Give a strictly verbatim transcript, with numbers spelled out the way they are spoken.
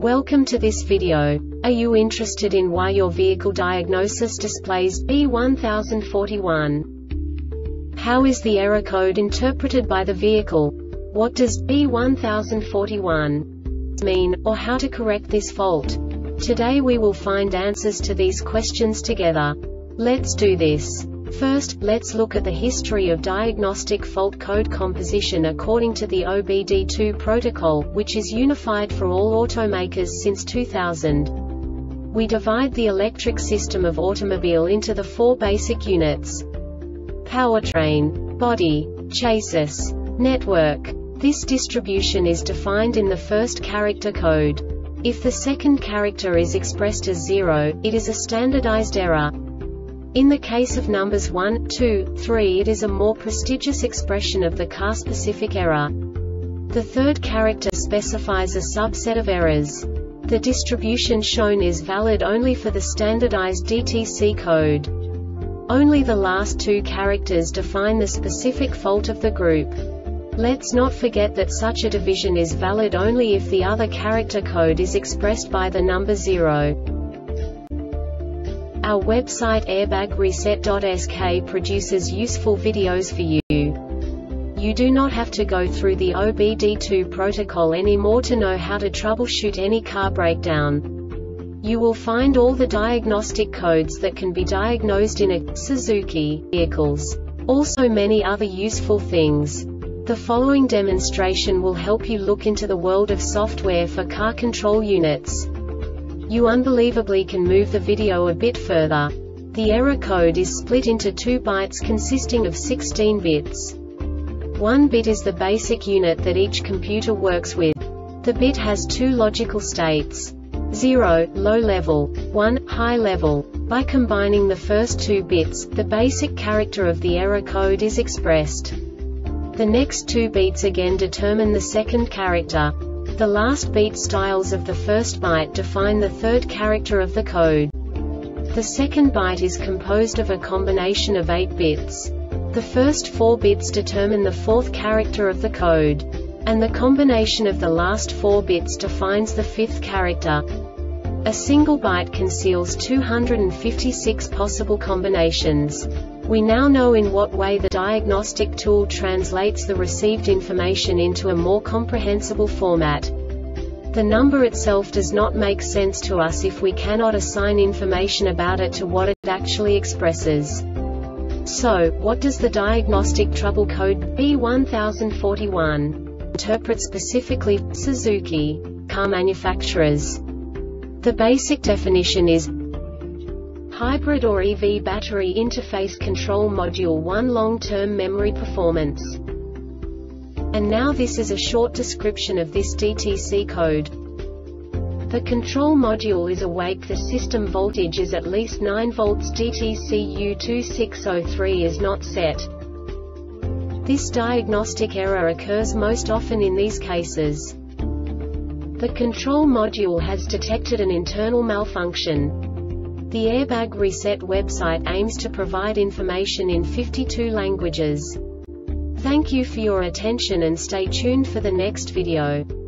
Welcome to this video. Are you interested in why your vehicle diagnosis displays B one thousand forty-one? How is the error code interpreted by the vehicle? What does B one thousand forty-one mean, or how to correct this fault? Today we will find answers to these questions together. Let's do this. First, let's look at the history of diagnostic fault code composition according to the O B D two protocol, which is unified for all automakers since two thousand. We divide the electric system of automobile into the four basic units: powertrain, body, chassis, network. This distribution is defined in the first character code. If the second character is expressed as zero, it is a standardized error. In the case of numbers one, two, three, it is a more prestigious expression of the car-specific error. The third character specifies a subset of errors. The distribution shown is valid only for the standardized D T C code. Only the last two characters define the specific fault of the group. Let's not forget that such a division is valid only if the other character code is expressed by the number zero. Our website airbag reset dot S K produces useful videos for you. You do not have to go through the O B D two protocol anymore to know how to troubleshoot any car breakdown. You will find all the diagnostic codes that can be diagnosed in a Suzuki vehicles. Also many other useful things. The following demonstration will help you look into the world of software for car control units. You unbelievably can move the video a bit further. The error code is split into two bytes consisting of sixteen bits. One bit is the basic unit that each computer works with. The bit has two logical states: zero, low level, one, high level. By combining the first two bits, the basic character of the error code is expressed. The next two bits again determine the second character. The last beat styles of the first byte define the third character of the code. The second byte is composed of a combination of eight bits. The first four bits determine the fourth character of the code. And the combination of the last four bits defines the fifth character. A single byte conceals two hundred fifty-six possible combinations. We now know in what way the diagnostic tool translates the received information into a more comprehensible format. The number itself does not make sense to us if we cannot assign information about it to what it actually expresses. So, what does the diagnostic trouble code B one thousand forty-one interpret specifically for Suzuki car manufacturers? The basic definition is hybrid or E V battery interface control module one long-term memory performance. And now this is a short description of this D T C code. The control module is awake. The system voltage is at least nine volts. D T C U two six zero three is not set. This diagnostic error occurs most often in these cases. The control module has detected an internal malfunction. The Airbag Reset website aims to provide information in fifty-two languages. Thank you for your attention and stay tuned for the next video.